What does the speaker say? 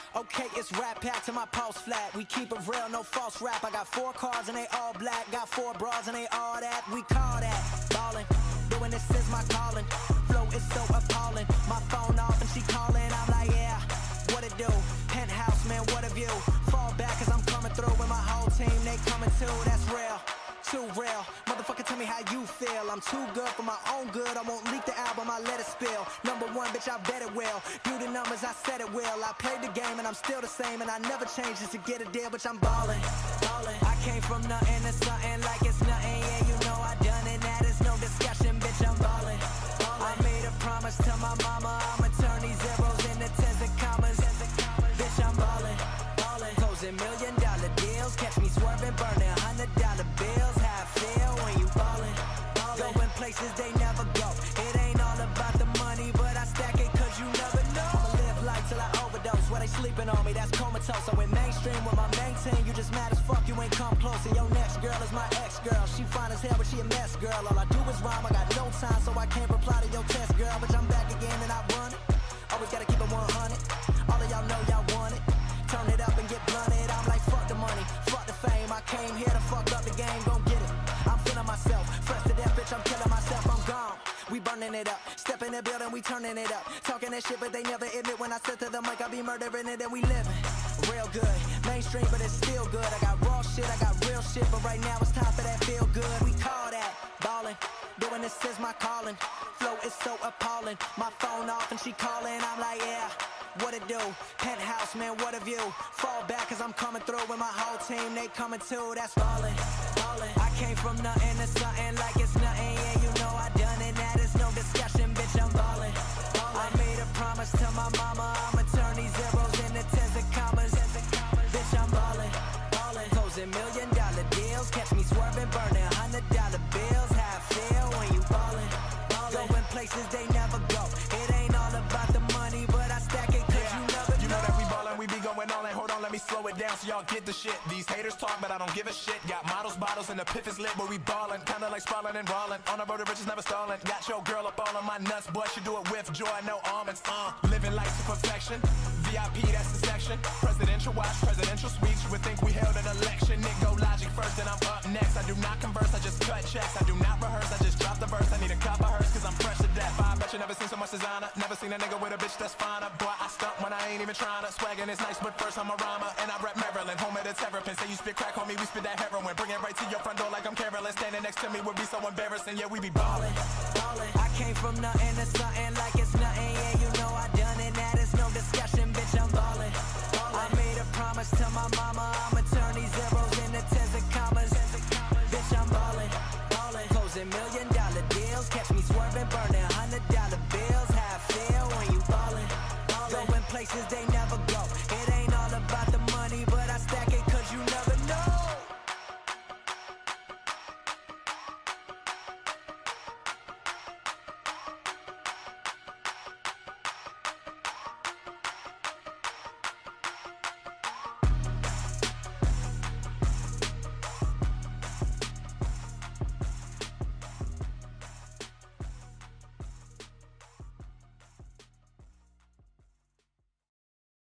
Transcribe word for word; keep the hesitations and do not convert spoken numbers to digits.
Okay, it's rap pack to my pulse flat. We keep it real, no false rap. I got four cars and they all black. Got four bras and they all that. We call that ballin'. Doing this is my calling. Flow is so appalling. My phone off and she calling. I'm like, yeah, what it do? Penthouse, man, what a view. Fall back cause I'm coming through with my whole team. They coming too, that's real. Too real, motherfucker, tell me how you feel. I'm too good for my own good. I won't leak the album, I let it spill. Number one, bitch, I bet it will. Do the numbers, I said it will. I played the game and I'm still the same, and I never changed just to get a deal, bitch, I'm ballin', ballin'. I came from nothing to something like it's nothing. Yeah, you know I done it, that is no discussion, bitch, I'm ballin', ballin'. I made a promise to my mama, I'ma turn these zeros into tens and commas. Bitch, I'm ballin', ballin'. Closing million dollar deals, catch me swerving, burning hundred dollar bills. How I feel when you ballin', ballin'. Going places they never go. It ain't all about the money, but I stack it cause you never know. I'ma live life till I overdose. Where they sleeping on me, that's comatose. I went mainstream with my main team. You just mad as fuck, you ain't come close. And your next girl is my ex-girl. She fine as hell, but she a mess, girl. All I do is rhyme, I got no time, so I can't reply to your test, girl. But I'm back again and I run it. Always gotta keep it one hundred. All of y'all know y'all want it. Turn it up and get blunted. I'm like, fuck the money, fuck the fame. I came here to fuck up the game, gon' get it. I'm feeling myself, fresh to death, bitch, I'm killing myself, I'm gone. We burning it up, step in the building, we turning it up. Talking that shit, but they never admit when I sit to the mic, I be murdering it and we living real good. Mainstream, but it's still good. I got raw shit, I got real shit, but right now it's time for that feel good. We call that ballin', doing this is my calling. Flow is so appalling, my phone off and she calling, I'm like, yeah. What it do? Penthouse, man, what a view. Fall back cause I'm coming through with my whole team. They coming too, that's ballin', ballin'. I came from nothing to something like it's nothing. Yeah, you know I done it, that is no discussion. Bitch, I'm ballin', ballin'. I made a promise to my mama, I'ma turn these zeros into tens and commas. Bitch, I'm ballin', ballin'. Closing million dollar deals, catch me swerving, burning hundred dollar bills. How I feel when you ballin', ballin'. Going places they never go. It ain't all about the money, but I stack it. You know that we ballin', we be going all in. Hold on, let me slow it down so y'all get the shit. These haters talk, but I don't give a shit. Got models, bottles, and the piff is lit, but we ballin'. Kinda like sprawlin' and rollin'. On the road to riches, never stallin'. Got your girl up all on my nuts, boy, she do it with joy, no almonds. Uh, living life to perfection. V I P, that's the section. Presidential watch, presidential suites. You would think we held an election. Nick go logic first, and I'm up next. I do not converse, I just cut checks. I do not rehearse, I just drop the verse. I need a cop of hers, cause I'm fresh to death. I bet you never seen so much designer. Never seen a nigga with a bitch that's finer. Boy, I stunt when I ain't even tryna. Swaggin' is nice, but first I'm a rhymer. And I rap Maryland, home of the terrapin. Say you spit crack, homie, we spit that heroin. Bring it right to your front door like I'm Carolyn. Standing next to me would be so embarrassing. Yeah, we be ballin', ballin'. I came from nothing to something like